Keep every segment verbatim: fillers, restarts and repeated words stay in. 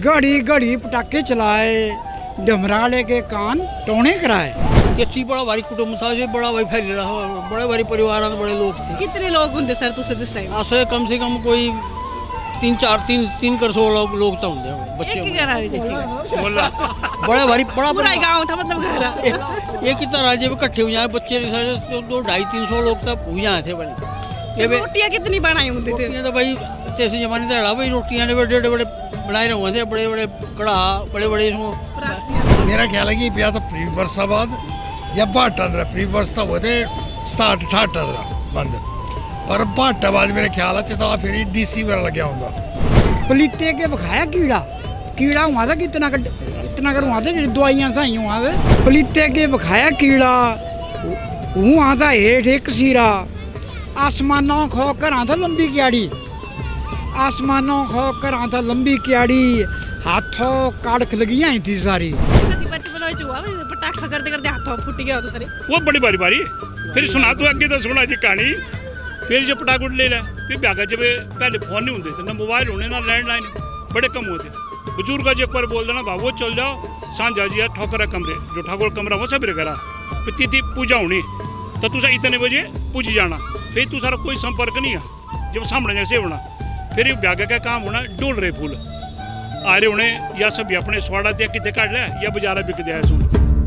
घड़ी घड़ी पटाखे चलाए, डमरा लेके कान टोने कराए। इतनी बड़ा भारी कुटुंब था, बड़ा भाई फैल रहा, बड़े भारी परिवार बड़े लोग थे। कितने लोग होंगे सर तुसे दिस टाइम? ऐसे कम से कम कोई तीन चार तीन तीन कर सौ लोग लोग तो होंगे बच्चे। एक ही घर है बड़ा भारी बड़ा पूरा गांव था मतलब घर। एक, एक ही तरह जब इकट्ठे हो जाए बच्चे तो दो ढाई तीन सौ लोग तब हो जाए थे बड़े। रोटियां कितनी बनाई होती थी? रोटियां तो भाई जैसे जमाने तड़ा भाई रोटियां ने बड़े बड़े बनाए रहे थे, बड़े बड़े कड़ा बड़े बड़े इसमें। मेरा ख्याल है कि पिया तो प्री वर्षा बाद या बाटा दरा प्री वर्षा होते स्टार्ट ठाट दरा बंद पर बाटा बाद मेरे ख्याल है तो फिर डीसी वगैरह लग गया होगा। पलीते के बखाया कीड़ा कीड़ा हुआ था कितना कर इतना कर हुआ था दवाइयाँ सही हुआ था। पलीते के बखाया कीड़ा हुआ था हेठ एक सीरा, आसमानों खो कर आता लंबी क्याड़ी, आसमानों खो कर आता लंबी क्याड़ी, हाथों काड़क लगी आई थी सारी। पटाखा करते करते हाथों फूट गया तो सारे वो बड़ी बारी बारी फिर सुना तो अगे तो सुना जी कहानी। फिर जो पटाखा ले ला फिर ब्यागा जब पहले फोन नहीं होंगे ना मोबाइल होने ना लैंडलाइन बड़े कम होते। बुजुर्ग एक बार बोल देना बाबू चल जाओ सांझा जी ठोकर कमरे जो ठाकुर कमरा वो सब करा तिथि पूजा होनी तो तुसा इतने बजे पूज जाना। फिर तू सारा कोई संपर्क नहीं है जब सामने जैसे होना। फिर ब्यागा का काम होना डोल रहे फूल आ रहे होने या सब अपने स्वाड़ा दिया कितने काट लिया या बाजारा बिक दिया सुन।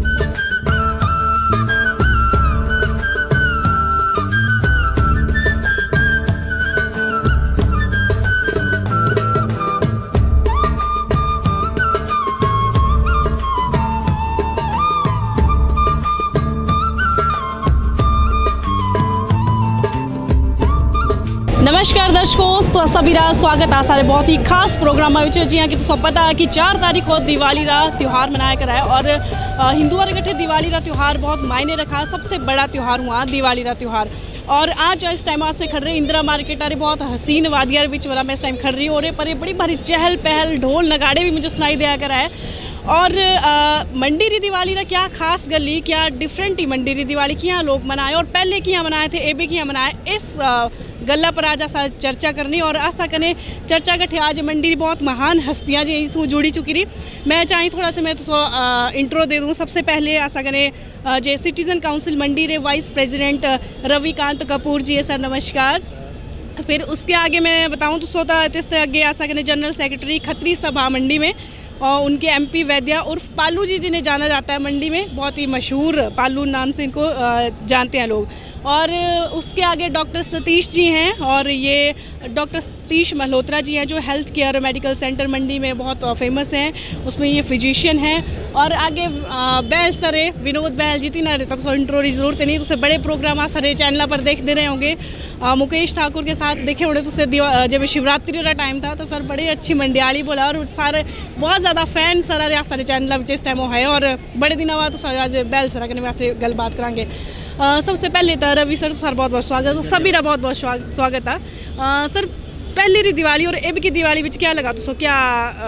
नमस्कार दर्शकों, तो सबीरा स्वागत है सारे बहुत ही खास प्रोग्राम में जियां कि तुम पता है कि चार तारीख को दिवाली का त्यौहार मनाया करा है और हिंदुओं के दिवाली का त्यौहार बहुत मायने रखा। सबसे बड़ा त्यौहार हुआ दिवाली का त्यौहार। और आज इस टाइम आज से खड़ रहे इंदिरा मार्केट आ रही बहुत हसीन वादियार बीच वाला मैं इस टाइम खड़ रही हूँ और पर बड़ी भारी चहल पहल ढोल नगाड़े भी मुझे सुनाई दिया करा है। और आ, मंडी री दिवाली का क्या खास गली क्या डिफरेंट ही मंडी री दिवाली किया लोग मनाए और पहले किया मनाए थे एबे किया मनाए इस आ, गल्ला पर आज असा चर्चा करनी और आशा कने चर्चा कट्ठे आज मंडी री बहुत महान हस्तियाँ जी इसमें जुड़ी चुकी रही। मैं चाहे थोड़ा सा मैं तो इंट्रो दे दूँ। सबसे पहले आशा कने जे सिटीजन काउंसिल मंडी रे वाइस प्रेसिडेंट रविकांत कपूर जी है सर, नमस्कार। फिर उसके आगे मैं बताऊँ तो सोता इस आगे आशा कने जनरल सेक्रेटरी खत्री सभा मंडी में और उनके एमपी वैद्या उर्फ पालू जी जिन्हें जाना जाता है मंडी में, बहुत ही मशहूर पालू नाम से इनको जानते हैं लोग। और उसके आगे डॉक्टर सतीश जी हैं और ये डॉक्टर सतीश मल्होत्रा जी हैं जो health care medical centre Mandi में बहुत फेमस हैं, उसमें ये फिजिशियन हैं। और आगे बैल सरे विनोद बैल जी थी ना रहता तो इंट्रो की जरूरत नहीं, तो बड़े प्रोग्राम आ सारे चैनल पर देख दे रहे होंगे। आ, मुकेश ठाकुर के साथ देखे होंगे तो जब शिवरात्रि का टाइम था तो सर बड़ी अच्छी मंडियाली बोला और सारे बहुत ज़्यादा फैन सर आ सारे चैनल जिस टाइम वो है और बड़े दिन बाद तो सर आज बैल सर कने वैसे गलबात करांगे। सबसे पहले तो रवि सर सर बहुत बहुत स्वागत, सभी का बहुत बहुत स्वागत है सर। पहले री दिवाली और एब की दिवाली विच क्या लगा तो क्या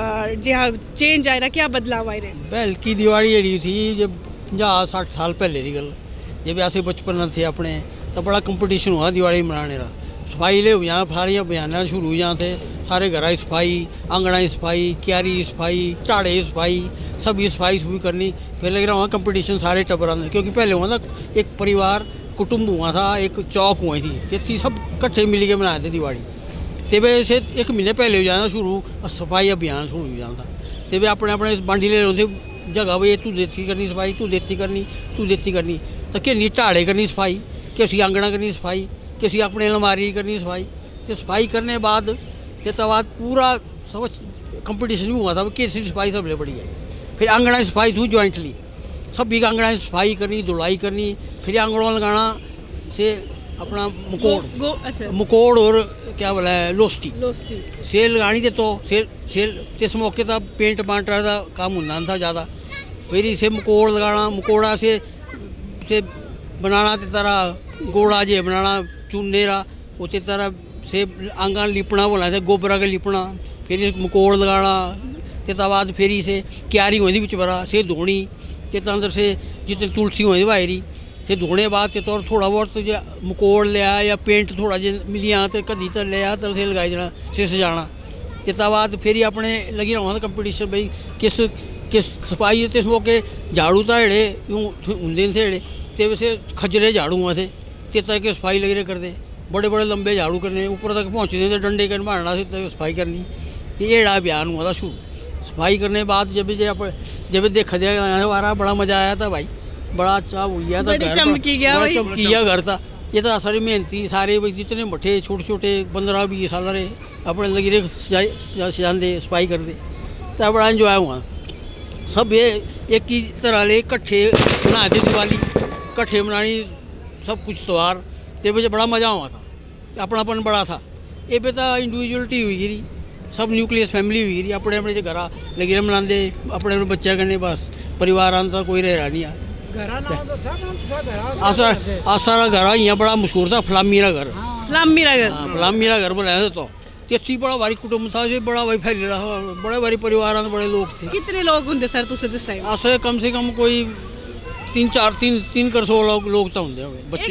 जी हाँ चेंज आया क्या बदलाव आए? पहल की दिवाली जड़ी थी जब पंजाह साठ साल पहले की गल, जब ऐसे बचपन थे अपने तो बड़ा कंपटीशन हुआ दिवाली मनाने का। सफाई ले यहाँ सारियाँ बयाना शुरू हो जाते, सारे घर की सफाई, आंगना की सफाई, क्यारी की सफाई, झाड़े की सफाई, सभी सफाई सफाई करनी। फिर लग रहा वहाँ कंपटीशन सारे टब्बरां में, क्योंकि पहले हुआ था एक परिवार कुटुंब हुआ था, एक चौक हुई थी, ये सब कट्ठे मिल के मनाए थे दिवाली। तो वे से एक महीने पहले हो जाना शुरू सफाई अभियान शुरू हो जाता। तो वे अपने अपने बांडी ले रहे थे जगह भाई तू देती करनी सफाई, तू देती करनी तू देती करनी तो कि ढाड़े करनी सफाई, किसी आंगना करनी सफाई, किसी अपने अलमारी करनी सफाई। तो सफाई करने बाद तो बाद पूरा सब कंपटीशन भी हुआ था किसी सफाई सब ले पड़ी है। फिर आंगना की सफाई थी जॉइंटली, सभी आंगना की सफाई करनी, धुलाई करनी। फिर आंगड़ों लगाना से अपना मुकोड़ अच्छा। मुकोड़ और क्या बोला है लोस्टी सेल लगानी थे तो सेल सेल इस मौके का पेंट बांटने का काम होना था ज़्यादा। फिर इसे मुकोड़ लगाना, मुकोड़ा से से बनाना ते तरह गोड़ा जे बनाना चूने रा उसी तरह से आंगन लिपना बोला थे गोबरा के लिपना। फिर मुकोड़ लगाना ते बाद फिर इसे क्यारी होती बिच बरा से धोनी ते अंदर से जितने तुलसी होती बाहरी ते धोने बाद ते तो थोड़ा बहुत तो जो मुकोड़ लिया या पेंट थोड़ा जो मिलिया तो कदी तो लिया तो उसे लगाई देना से सजाना। तिता बाद फिर ही अपने लगी रहा था कंपटीशन भाई किस किस सफाई ते मौके झाड़ू तो हेड़े यूँ होंगे थे हेड़े तो वैसे खजरे झाड़ू हुआ थे तिता के सफाई लगी रहे करते बड़े बड़े लंबे झाड़ू करने ऊपर तक पहुँचते थे डंडे कर मारना से सफाई करनी ये एड़ा अभियान हुआ था शुरू। सफाई करने के बाद जब जब जब देखा जाए हमारा बड़ा मज़ा आया था भाई, बड़ा अच्छा हो गया था घर, चमकी गया भाई, चमकी गया घर था। ये तो सारे मेहनती सारे जितने मठे छोटे छोटे पंद्रह बीस साल रहे अपने लगी रहे सजाते सफाई करते तो बड़ा इंजॉय हुआ। सब ये एक ही तरह ले कट्ठे बनाए थे दिवाली, कट्ठे बनानी सब कुछ त्यौहार ते मुझे बड़ा मज़ा हुआ था, अपनापन बड़ा था। ये पे तो इंडिविजुअलिटी हुई गिरी, सब न्यूक्लियस फैमिली हुई गिरी, अपने अपने घर लगी रहे मनाते अपने अपने बच्चे कन्ने, बस परिवार आंदा कोई रह नहीं आ सारा घर यहाँ बड़ा मशहूर था फलामी घर, फलामी घर फलामी घर बनाया था। तो इतनी बड़ा भारी कुटुंब था जो बड़ा भाई फैल रहा, बड़े भारी परिवार बड़े लोग थे। कितने लोग होंगे सर तुसे दिस टाइम? अस कम से कम कोई तीन चार तीन तीन कर सौ लोग लोग तो होंगे बच्चे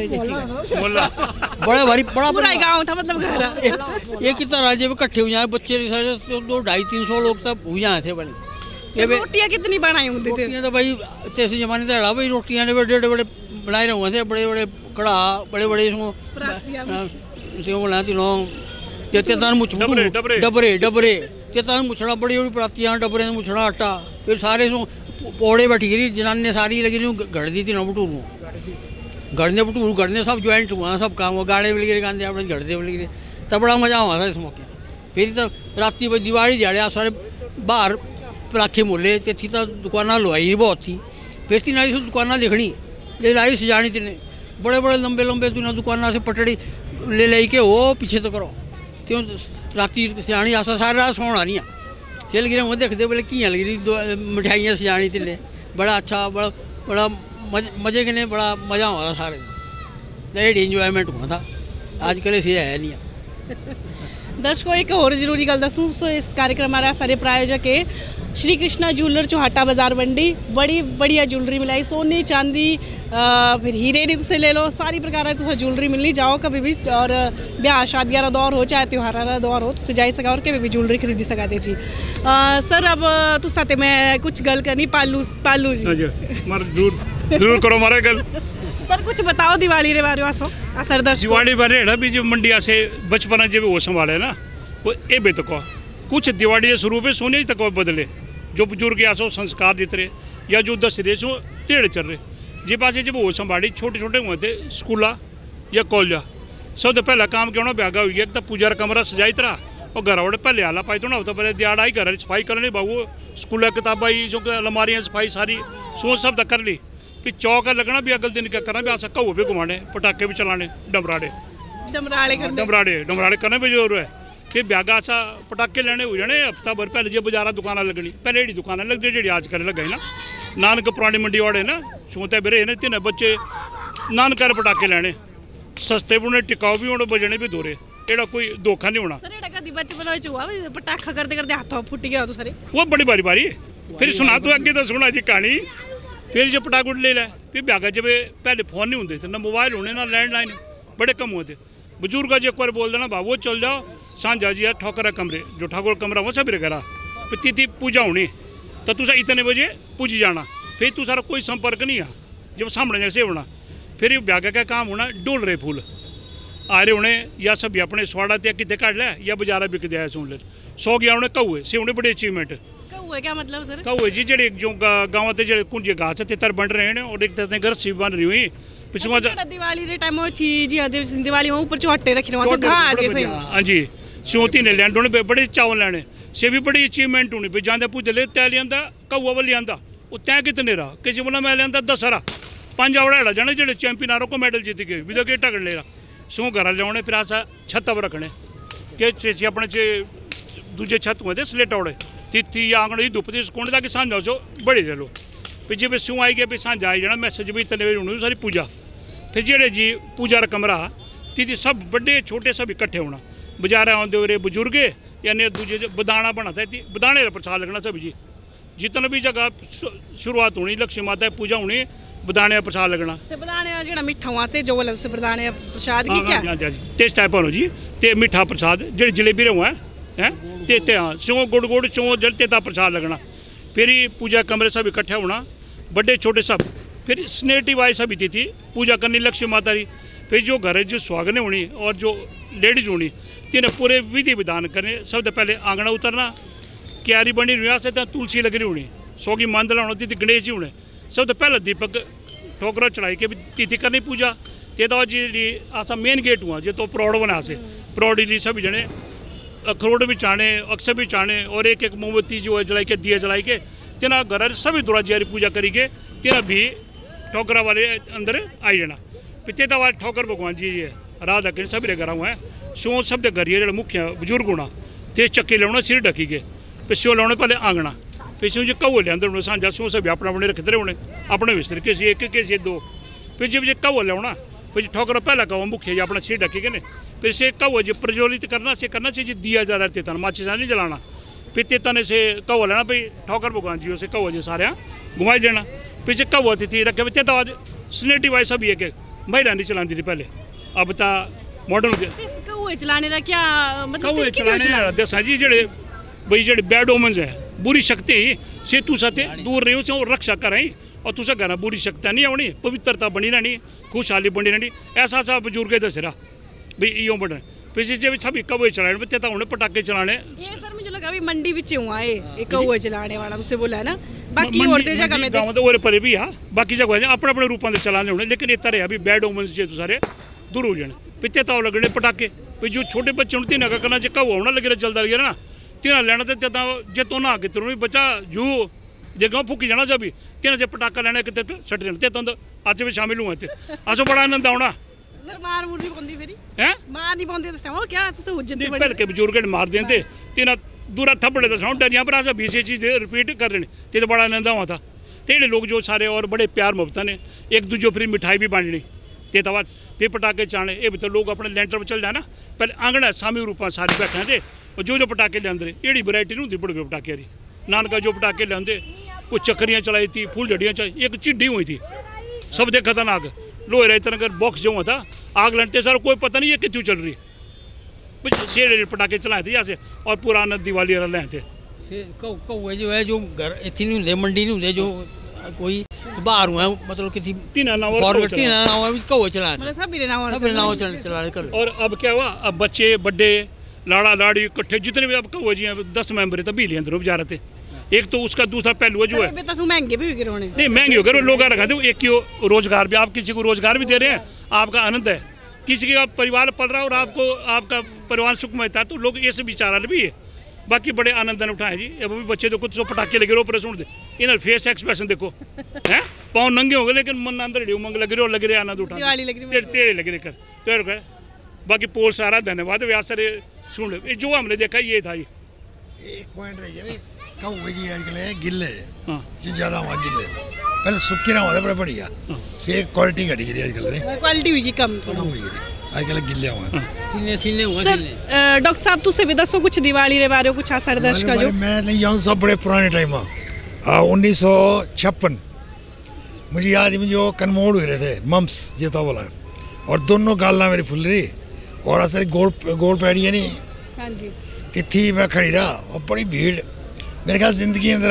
बड़े भारी बड़ा पूरा गांव था मतलब घर एक ही तरह जब इकट्ठे हो जाए बच्चे सारे दो ढाई तीन सौ लोग तब हो जाए थे बने। ये रोटियां कितनी बनाई होती थी? रोटियां तो भाई जैसे जमाने तड़ा भाई रोटियां ने बड़े बड़े बनाए रहे थे, बड़े बड़े कड़ा बड़े बड़े इसको बनाए तीनों तेतान मुछ डबरे डबरे तेतान मुछड़ा बड़ी बड़ी परातियाँ डबरे मुछड़ा आटा फिर सारे सो पौड़े बैठी गिरी जनाने सारी लगी रही गढ़ दी थी ना बटूरू गढ़ने बटूरू गढ़ने सब ज्वाइंट हुआ सब काम हुआ गाड़े भी लगे गांधे अपने गढ़ते भी लगे तब बड़ा मजा हुआ था इस मौके। फिर तो राती भाई दिवाली दिहाड़े सारे बाहर पटाखे मोले ते थी तो दुकाना लुआई बहुत थी। फिर तीन आई दुकाना लिखनी ले लाई सजानी तिने बड़े बड़े लंबे लंबे तुना दुकाना से पटड़ी ले ले के वो पीछे तो करो क्यों राती सजानी आसा सारी रात सोना नहीं आ चल गिरे वो देखते बोले कियाँ लगी रही मिठाइयाँ सजानी तिले बड़ा अच्छा बड़ा बड़ा मज, मजे के बड़ा मज़ा हुआ था सारे इंजॉयमेंट हुआ था। आजकल इसे है नहीं। दर्शकों एक और जरूरी गल दसूँ सो इस कार्यक्रम हमारा सारे प्रायोजक है श्री कृष्णा ज्वेलर चौहाटा बाजार मंडी, बड़ी बढ़िया ज्वेलरी मिलाई सोने चांदी आ, फिर हीरे नहीं तुसे ले लो सारी प्रकार की तुसे ज्वेलरी मिलनी जाओ कभी भी और ब्याह शादियां का दौर हो चाहे त्यौहार का दौर हो तुसे जाई सका और कभी भी ज्वेलरी खरीदी सकते थी। आ, सर अब तुसा ते मैं कुछ गल करनी पालू पालू जी जरूर जरूर करो मारे गल सर कुछ बताओ दिवाली रे बारे वासो असर दर्शक दिवाली बारे है भी जो मंडिया से बचपना जब वो संभाले ना वो ए बे तक कुछ दिवाली के स्वरूप सोने तक बदले जो बुजुर्ग आसो संस्कार देते रहे या जो दस रहे सो तेड़ चल रहे जे पास जब वो संभाली छोटे छोटे हुए थे स्कूला या कॉलेजा सब तो पहला काम क्यों ना ब्यागा हुई एक तो पूजा का कमरा सजाई तरह और घर वाले पहले आला पाई तो ना होता पहले दिहाड़ आई घर सफाई करनी बाबू स्कूल किताबा जो अलमारियाँ सफाई सारी सोच सब तक कर ली। फिर चौक लगना भी अगले दिन क्या करना भी आसा घू भी घुमाने पटाखे भी चलाने डमराड़े डमराड़े डमराड़े डमराड़े करने भी जरूर है। फिर ब्यागा सा पटाखे लेने हो जाने हफ्ता भर पहले जो बाजारा दुकाना लगनी पहले एड़ी दुकाना लगती जी अजकल लगे ना नानक पुरानी मंडी वाले ना छोते बिरे ने तिने बच्चे नानक पटाखे लेने सस्ते भी होने टिकाऊ भी होने बजने भी दोरे एड़ा कोई धोखा नहीं होना। पटाखा करते करते हाथों फुट गया तो सारे वो बड़ी बारी बारी फिर सुना तो अगे तो सुना जी कहानी। फिर जो पटाखुट ले लै फिर ब्यागा जब पहले फोन नहीं होंगे थे ना मोबाइल होने ना लैंडलाइन बड़े कम होते बुजुर्ग जो एक बार बोल देना बाबू चल जाओ सांझा जी ठोकर कमरे जो ठाकुर कमरा वो सब करा फिर तिथि पूजा होनी तो तुसा इतने बजे पूजी जाना फिर तू सारा कोई संपर्क नहीं आ जब सामने जैसे होना। फिर ब्यागा का काम होना डोल रहे फूल आ रहे होने या सब अपने स्वाड़ा ते कितने काट लिया या बाजारा बिक दिया सुन ले सौ गया उन्हें कौए से उन्हें बड़े अचीवमेंट क्या मतलब सर कौए जी जे जो गाँव के जो कुंज घास तितर बन रहे हैं और एक तरह घर सी बन रही हुई पिछले दिवाली रे टाइम थी जी दिवाली ऊपर चौहटे रखे हाँ जी चौथी ने लैंड होने बड़े चावल लैने से भी बड़ी अचीवमेंट होनी पे जाते पूछ ले तै लिया कौआ वाल लिया वो तै कितने रहा किसी बोला मैं लिया दस रहा पांच आवड़ा जाने जो चैंपियन आरो को मेडल जीत गए भी तो गेटा कर ले सौ घर लिया फिर आसा छत पर रखने के अपने दूजे छत हुए थे स्लेट आवड़े तिथि या आंगन धुप थी सुकून ताकि सांझा सो बड़े चलो फिर जब सूँ आई गया फिर सांझा आई जाना मैसेज भी इतने बजे होनी सारी पूजा फिर जेड़े जी पूजा का कमरा तिथि सब बड़े छोटे सब इकट्ठे होना बाजार आते रे बुजुर्ग या ने दूजे बदाना बना था बदाने का प्रसाद लगना सब जी जितना भी जगह शुरुआत होनी लक्ष्मी माता की पूजा होनी बदाने का प्रसाद लगना बदाने मिठा हुआ जो बदाने प्रसाद की क्या तेज टाइप हो जी ते मिठा प्रसाद जो जलेबी हुआ है तेते हाँ स्यों गुड़ गुड़ चौं जल तेता प्रसाद लगना। फिर ही पूजा कमरे सब इकट्ठे होना, बड़े छोटे सब। फिर स्नेटिव आई सब थी, थी पूजा करनी लक्ष्मी माता की। फिर जो घर जो सुहागने होनी और जो लेडीज होनी तिन्हें पूरे विधि विधान करने। सबसे पहले आंगना उतरना, क्यारी बनी हुई से तुलसी लग रही होनी, सौ की मांदला होती थी, गणेश जी होने। सबसे पहले दीपक ठोकरा चढ़ाई के भी तिथि करनी पूजा। ते तो जी आसा मेन गेट हुआ जो तो प्रौढ़ बना से प्रौढ़ ली सभी जने अखरोट भी चाने, अक्षर भी चाने और एक एक मोमबत्ती जो है जलाई के दिए जलाई के तेना घर सभी दुराजियारी पूजा करी के तेना भी ठोकरा वाले अंदर आई जाना। पिते तो वाले ठोकर भगवान जी है राधा के सभी घर हुआ है। सो सब दे घर जो मुख्य बुजुर्ग होना ते चक्के लाना सिर ढकी के पिछो लाने पहले आंगना पिछले जो कौ लिया होने सांझा सो सब अपने अपने रखते रहे होने अपने विस्तर के सी एक के सी दो। फिर जब जो कौ लिया फिर ठोकर पहला कौ मुख्य अपना सिर ढकी के ने फिर से कौ जो प्रज्वलित करना से करना चाहिए दिया जा रहा तेतन माचिस नहीं जलाना। फिर तेतन से कौ लेना भाई ठोकर भगवान जी से कौ जो सारे घुमाई देना। फिर से कौ होती थी रखे तेता आज स्नेटिव वाई सब ये महिला नहीं चलाती थी पहले, अब तो मॉडर्न चलाने का क्या मतलब चलाने दसा जी जेड़े भाई जेड़े बैड ओमन्स है बुरी शक्ति से तुसा ते दूर रही से रक्षा करें और तुसा घर बुरी शक्तियाँ नहीं आनी, पवित्रता बनी रहनी, खुशहाली बनी रहनी। ऐसा सा बुजुर्ग दस रहा भाई यो बढ़ना। फिर से भी सभी कौए चलाने तेता उन्हें पटाखे चलाने। सर मुझे लगा अभी मंडी बिच हुआ है एक कौए चलाने वाला उससे बोला है ना, बाकी और दे जगह में गांव तो और पर भी हां बाकी जगह अपने अपने रूपों में चलाने होने। लेकिन इतना रहे अभी बैड ओमन्स जे तो सारे दूर हो जाने। पिते ताव लगने पटाखे भाई जो छोटे बच्चे उनती ना करना जे कौ होना लगे चलता रही ना तेना लेना तो तेता जे तो ना के तुरंत बच्चा जू जे गाँव फूकी जाना जब तेना से पटाखा लेना कि सट जाना तेता आज भी शामिल हुआ थे आज बड़ा आनंद आना। मार मुर नहीं पाती फिर हैं मार नहीं पाती तो क्या तुसे उज्जत नहीं पहले के बुजुर्ग ने मार देते तेना दूरा थप्पड़े तो साउंड डरिया पर आज बीस चीज रिपीट कर रहे ते तो बड़ा आनंद हुआ था। तेरे लोग जो सारे और बड़े प्यार मोहब्बत ने एक दूजे फिर मिठाई भी बांटनी ते तो बाद फिर पटाखे चाने ये भी तो लोग अपने लेंटर पर चल जाए ना पहले आंगना सामी रूपा सारे बैठे थे और जो जो पटाखे लिया एड़ी वैरायटी नहीं होती बड़े पटाखे की नानका जो पटाखे लिया कोई चक्रियाँ चलाई थी फूल झड़ियाँ चलाई एक चिड्डी हुई थी सब दे खतरनाक लोहे रहे तरह बॉक्स जो हुआ था आग लड़ते सर कोई पता नहीं है कितनी चल रही शेर पटाखे चलाए थे यहाँ से और पूरा आनंद दिवाली रहे थे। कौए जो है जो घर इतनी नहीं होते मंडी नहीं होते जो कोई बाहर हुआ मतलब किसी कौए चलाए कर। और अब क्या हुआ अब बच्चे बड्डे लाड़ा लाड़ी इकट्ठे जितने भी अब कौए जी दस मेंबर है तभी लिए जा रहे थे। एक तो उसका दूसरा पहलू जो है महंगे भी नहीं महंगे हो गए लोग रखा थे एक ही रोजगार भी आप किसी को रोजगार भी दे रहे हैं आपका आनंद है किसी का परिवार पल रहा है और आपको आपका परिवार सुखमय था तो लोग ऐसे विचार भी है। बाकी बड़े आनंद उठाए जी अब भी बच्चे देखो तो पटाखे लगे रो पर सुन दे इन्हें फेस एक्सप्रेशन देखो हैं पाँव नंगे हो गए लेकिन मन अंदर उमंग लग रही और लग रहे आनंद उठा तेरे लग रहे कर तो बाकी पोल सारा धन्यवाद व्यास सर सुन जो हमने देखा ये था ये एक पॉइंट रही है कौए जी आजकल गिले ज्यादा वहाँ गिले पहले सुक्के ना होता बड़ा बढ़िया से क्वालिटी घटी है आजकल क्वालिटी हुई कम थोड़ी हुई आजकल गिले हुआ सीने सीने हुआ सर डॉक्टर साहब तुझसे भी दसो कुछ दिवाली रे बारे कुछ असर दर्शक जो मैं नहीं जानूँ सब बड़े पुराने टाइम उन्नीस सौ छप्पन मुझे याद है जो कन्मोड़ हुए थे मम्स ये तो बोला और दोनों गाला मेरी फुल रही और असर गोल गोल पैड़ी है नहीं हाँ जी तिथि मैं खड़ी रहा और बड़ी भीड़ मेरे ख्याल जिंदगी अंदर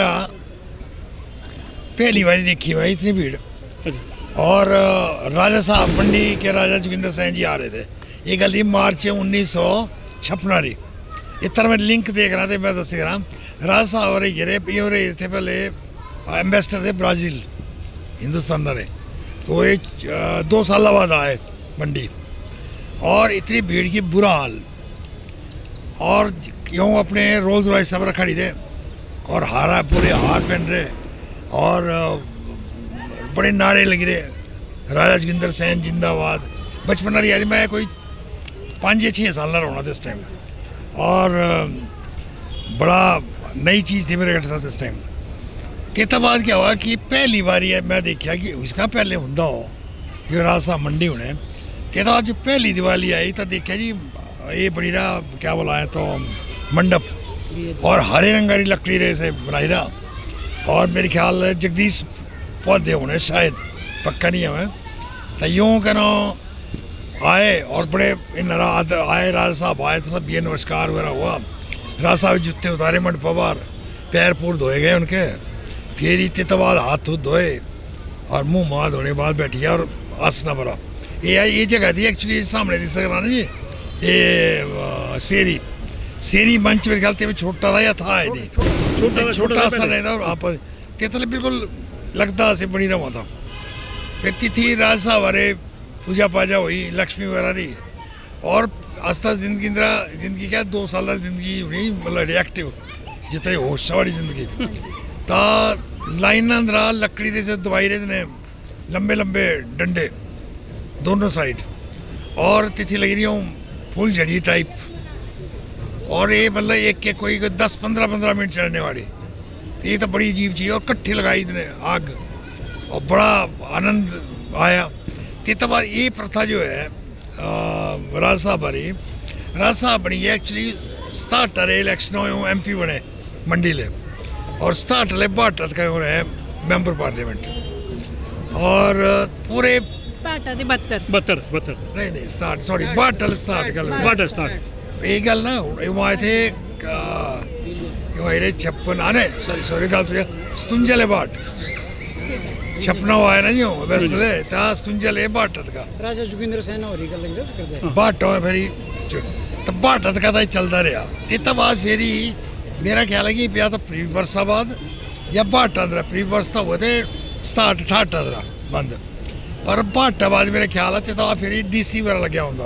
पहली बार देखी हुई इतनी भीड़। और राजा साहब मंडी के राजा जोगिंदर सिंह जी आ रहे थे ये गल मार्च उन्नीस सौ छप्पन रही इस तरह मैं लिंक देख रहा था मैं दस रहा राजा साहब रहे गिरे ये रहे थे पहले एम्बेसडर थे ब्राज़ील हिंदुस्तान रहे तो ये दो साल बाद आए मंडी और इतनी भीड़ की बुरा हाल और यूँ अपने रोल्स रॉयस सब खड़ी रहे और हारा पूरे हार पहन रहे और बड़े नारे लग रहे राजा जोगिंदर सिंह जिंदाबाद। बचपन रही याद मैं कोई पाँच या छः साल ना रोना था इस टाइम और बड़ा नई चीज़ थी मेरे घर इस टाइम। तेता बाद क्या हुआ कि पहली बार है मैं देखा कि उसका पहले होंदा हो जो राजा साहब मंडी होने तेता बाद जो पहली दिवाली आई तो देखा जी ये बड़ी रहा क्या बोला है तो मंडप और हरे रंगारी लकड़ी रे से बनाई रहा और मेरे ख्याल जगदीश पौधे होने शायद पक्का नहीं है तो यूँ करो आए और बड़े इन रात आए राजा साहब आए तो सब ये नमस्कार वगैरह हुआ राज साहब जूते उतारे मंडपा बाहर, पैर पूर धोए गए उनके, फिर इतने तो बाद हाथ हुथ धोए और मुंह माँ धोने के बाद बैठी और आसना भरा। ये ये जगह थी एक्चुअली सामने दिस रहा ना जी, ये शेरी शेरी मंच मेरे ख्याल से छोटा था या था ही नहीं, छोटा सा नहीं था और वहाँ पर तेतल बिल्कुल लगता से बनी रहा था। फिर तिथि राज साहब अरे पूजा पाजा हुई, लक्ष्मी वगैरह रही और आस्था जिंदगी इंदिरा जिंदगी क्या दो साल जिंदगी हुई मतलब रिएक्टिव जितने होश वाली जिंदगी ता लाइन अंदर लकड़ी दे से दवाई रहे ने लंबे लंबे डंडे दोनों साइड और तिथि लगी रही हूँ फुल झड़ी टाइप और ये मतलब एक के कोई दस पंद्रह पंद्रह मिनट चढ़ने वाली, तो ये तो बड़ी अजीब चीज़ और कट्ठी लगाई इतने आग और बड़ा आनंद आया। तो बाद ये प्रथा जो है राज साहब बनी राज साहब बनी है एक्चुअली सताहठ इलेक्शन हो एम पी बने मंडी ले और सताहठ ले बाहठ का हो रहे हैं मेंबर पार्लियामेंट और पूरे बहत्तर बहत्तर बहत्तर नहीं नहीं सताहठ सॉरी बाहठ सताहठ गल बहत्तर सताहठ ये गल ना वहाँ थे वही छप्पन आने सॉरी सॉरी गल तो सतुंजा बाहठ छपना हुआ है ना जी वेस्ट ले ता सतुंजा ले बाहठ का राजा जोगिंदर सेना हो रही गल लग रहा है बाहठ हो फिर तो बाहठ का तो चलता रहा ते बाद फिर मेरा ख्याल है कि या तो प्री वर्षा बाद या बाहठ अंदर प्री वर्ष तो हुए थे सताहठ अठाहठ अंदर बंद पर बाहठ बाद मेरे ख्याल है तो फिर डी सी वगैरह लग्या होंगे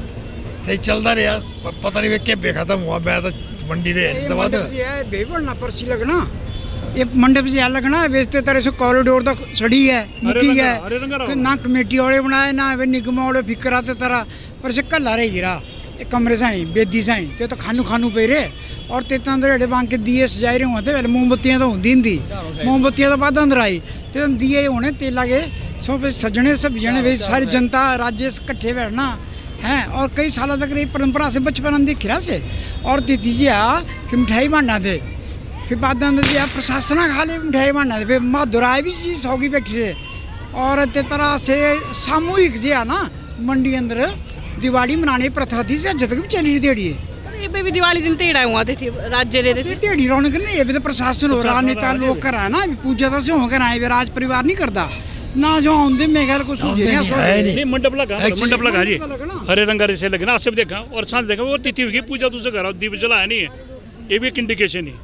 तो चलता रहा पर पता नहीं वे के खत्म हुआ मैं तो मंडी रहे बाद बेबड़ना पर्ची लगना ये मंडप से लगना बेचते तरह से कॉरिडोर तक सड़ी है मुकी है ना कमेटी वाले बनाए ना वे निगम वाले फिक्र आते तरह पर से कल रहे गिरा एक कमरे साई बेदी साई ते तो खानू खानू पे रहे और ते अंदर हेडे बांध के दिए सजाए रहे होते पहले मोमबत्तियां तो होंगी थी मोमबत्तियां तो बाद अंदर आई तो दिए होने तेला के सब सजने सब जने भाई सारी जनता राज्य से कट्ठे बैठना हैं और कई साल तक रही परंपरा से बचपन दिख रहा से और तिथि जी आ फिर मिठाई बांटना थे फिर बाद अंदर जी प्रशासन खा ले मिठाई बांटना थे फिर माँ दुराए भी चीज होगी बैठी रहे और ते तरह से सामूहिक जी आ ना मंडी अंदर दिवाली मनाने की प्रथा थी से जब तक भी चली रही देड़ी ये भी दिवाली दिन तेड़ा हुआ थे राज्य रे थे तेड़ी रौनक नहीं ये भी तो प्रशासन हो राजनेता लोग कर ना पूजा तो से होकर आए राज परिवार नहीं करता ना जो आंदे में घर को नहीं मंडप लगा मंडप लगा जी हरे रंगा से लगना सब देखा और साथ देखा और तिथि होगी पूजा तुझसे करा दीप जलाया नहीं है ये भी एक इंडिकेशन है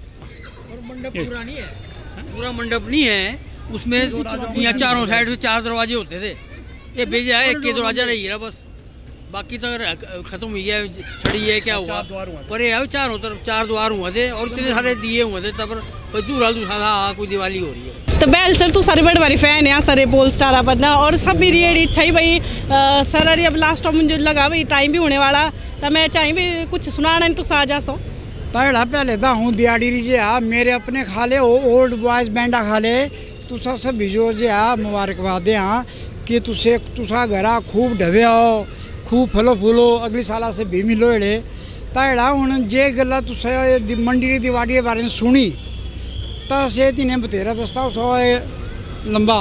और मंडप पूरा नहीं है पूरा मंडप नहीं है उसमें यहाँ चारों साइड में चार दरवाजे होते थे ये भेजा है एक के दरवाजा रही रहा बस बाकी तो खत्म हुई है सड़ी है क्या हुआ पर ये चारों तरफ चार द्वार हुए थे और इतने सारे दिए हुए थे तब दूसरा दूसरा हाँ कोई दिवाली हो रही है तो बैल सर तू सारे बड़े बारी फैन है सारे पोल स्टार बनना और सब मेरी ये इच्छा ही भाई सर अरे अब लास्ट टाइम मुझे लगा भाई टाइम भी होने वाला तो मैं चाहे भी कुछ सुनाना तो साझा सो तड़ा पहले तो हूँ दिहाड़ी जी आ मेरे अपने खा ले ओल्ड बॉयज बैंडा खा ले तुसा सब भिजो जे आ मुबारकबाद हाँ कि तुसे तुसा घरा खूब ढवे आओ खूब फलो फूलो अगली साल से भी मिलो एड़े तड़ा हूँ जे गल तुसे मंडी की दिवाली के बारे में सुनी तो से तिन्हें बतेरा दसता सौ लंबा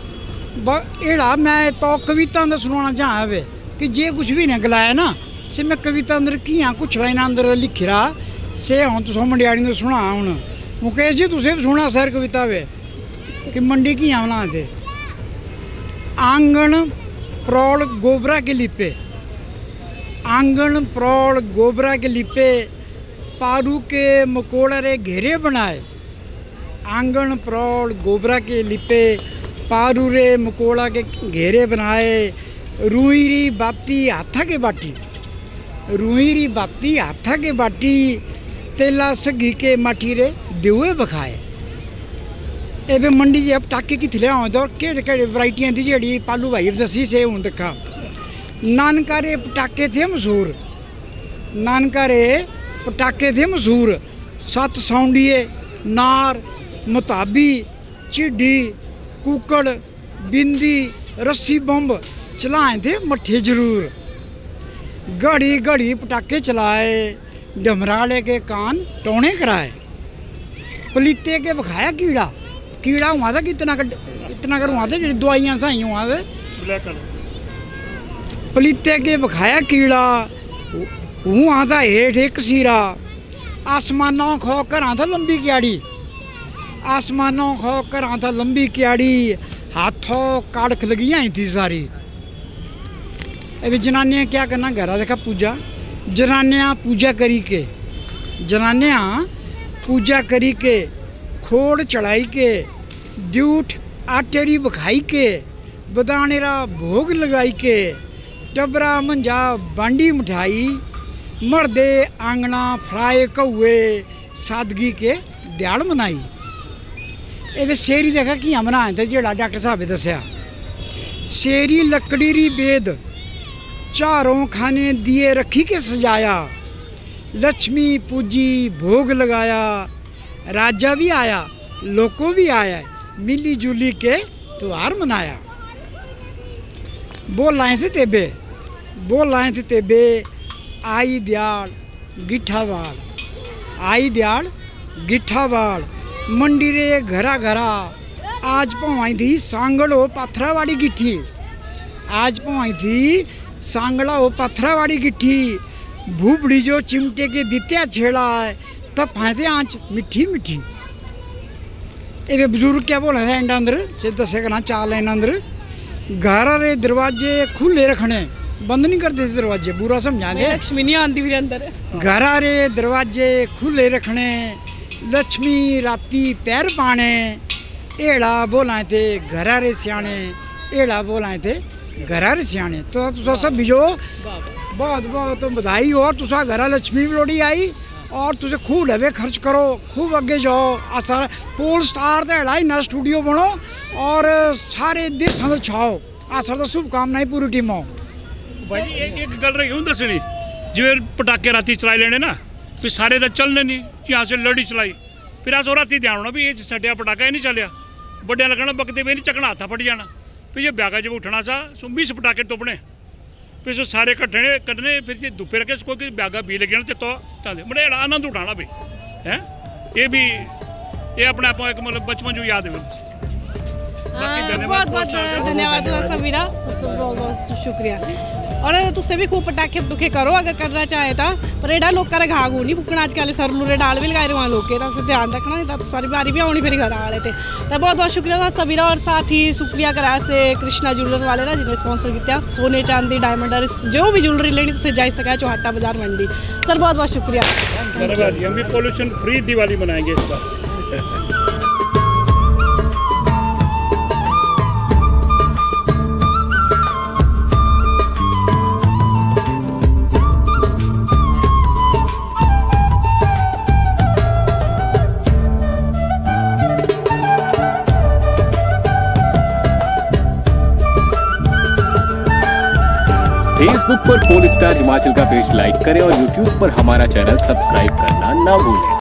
एड़ा मैं तो कविता अंदर सुनाना चाह वे कि जे कुछ भी नहीं गलाया ना से मैं कविता अंदर किया कुछ लाइन अंदर लिखी रहा से हूँ तुस मंडियाड़ी ने सुना हूँ मुकेश जी तुसे भी सुना सर कविता वे कि मंडी की बना थे आंगन प्रौढ़ गोबरा के लिपे आंगन प्रौढ़ गोबरा के लिपे पारू के मकोड़े घेरे बनाए आंगन प्रौढ़ गोबरा के लिपे पारूरे मकोड़ा के घेरे बनाए रुईरी बाती हाथा के बाटी रुईरी बाती हाथा के बाटी तेला सगी के माटी रे देवे बखाए एबे मंडी जी अब टाके की थिले आउं और केड़े केड़े वैरायटियां दी जेड़ी पालू भाई दसी से हूं देखा नानकारे पटाके थे मशहूर नानकारे पटाके थे मशहूर सत सौंडिए नार मुताबी चिड़ी कुकड़ बिंदी रस्सी बम्ब चलाए थे मट्ठे जरूर घड़ी घड़ी पटाके चलाए डमराले के कान टोने कराए पलीते के बखाया कीड़ा कीड़ा हुआ था कितना इतना कर हुआ था जी दवाइयाँ सही हुआ था पलीते के बखाया कीड़ा हुआ था हेठ एक सीरा आसमानों खो घरां था लंबी क्याड़ी, आसमानों खो घरां था लंबी क्याड़ी, हाथों काड़क लगी आई थी सारी। अभी जनानियाँ क्या करना, घरा देखा पूजा, जनानियाँ पूजा करी के, जनानियाँ पूजा करी के, खोड़ चढ़ाई के, द्यूठ आटेरी बखाई के, बदानेरा भोग लगाई के, टबरा मंजा बांडी मिठाई, मर्दे आंगना फ्राए कौए, सादगी के दिहाड़ मनाई। ये शेरी देखा कि हम बनाए थे जेड़ा डॉक्टर साहब ने दसिया, शेरी लकड़ी री बेद, चारों खाने दिए रखी के सजाया, लक्ष्मी पूजी भोग लगाया, राजा भी आया लोको भी आया, मिली जुली के त्योहार मनाया। बोल लाए थे तेबे, बोल लाए थे तेबे, आई दियाल गिठा बाल, आई दियाल गिठा बाल, मंडी रे घरा घरा, आज पवाई थी सांगड़ो पाथरा वाली गिट्ठी, आज पवाई थी सांगड़ा हो पत्थरा वाली गिट्ठी, भूबड़ी जो चिमटे के दित्या छेड़ा है, तब फायदे आँच मिठी मिठी। ये बुजुर्ग क्या बोला है इंडा अंदर से दसे करना चाल है अंदर, घर रे दरवाजे खुले रखने, बंद नहीं करते थे दरवाजे, बुरा समझा दे, लक्ष्मी नहीं आती फिर अंदर। घर रे दरवाजे खुले रखने, लक्ष्मी राती पैर पाने, एड़ा बोलाए थे घर रे सियाने, एड़ा बोलाए थे घर रे सियाने। तो तुसा सब बिजो बहुत बहुत बधाई हो, तुसा घर लक्ष्मी लोड़ी आई और तुझे खूब डबे खर्च करो, खूब अगे जाओ। आ सारा पोल स्टार दे ना स्टूडियो बनो और सारे देश अंदर छाओ। आ सारा शुभकामनाएं पूरी टीम हो। भाई एक एक गल रही हूँ दसनी, जिवें पटाके राती चलाई लेने ना, फिर सारे तो चलने नहीं, यहाँ से लड़ी चलाई, फिर अस राती ध्यान होना भी ये सटिया पटाका ही नहीं चलिया, बड़े लगना बकते भी नहीं चकना हाथा फट जाना, फिर ये ब्यागा जब उठना सा सो बीस पटाके टुपने, फिर सो सारे कट्टने कटने, फिर ये धुप्पे रखे इसको कि ब्यागा बी लगे तो तो बड़े आनंद उठाना भी है। ये भी ये अपने आप एक मतलब बचपन जो याद है। बहुत बहुत धन्यवाद सबीरा, बहुत बहुत शुक्रिया। और तुसे भी खूब पटाखे पटूखे करो अगर करना चाहे तो, पर एडा लोग का घागू नहीं फुकना, अजकल सरलूरे डाल भी लगाए वहाँ लोग के, ध्यान रखना नहीं तो सारी बारी भी आनी फिर घर वाले थे। तो बहुत बहुत शुक्रिया था सबीरा, और साथ ही शुक्रिया करा से कृष्णा ज्वेलर्स वाले ना जिन्हें स्पॉन्सर किया, सोने चांदी डायमंड जो भी ज्वेलरी लेनी तुझे जा सका चौहाटा बाजार मंडी। सर बहुत बहुत शुक्रिया। धन्यवाद। हम भी पोल्यूशन फ्री दिवाली मनाएंगे इस बार। फेसबुक पर पोल स्टार हिमाचल का पेज लाइक करें और यूट्यूब पर हमारा चैनल सब्सक्राइब करना ना भूलें।